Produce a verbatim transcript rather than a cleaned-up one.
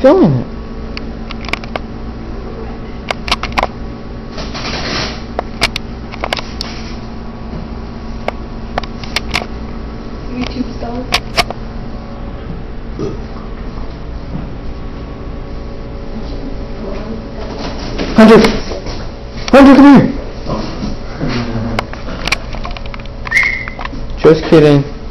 filming it. YouTube style. Hunter! Hunter, come here! Just kidding.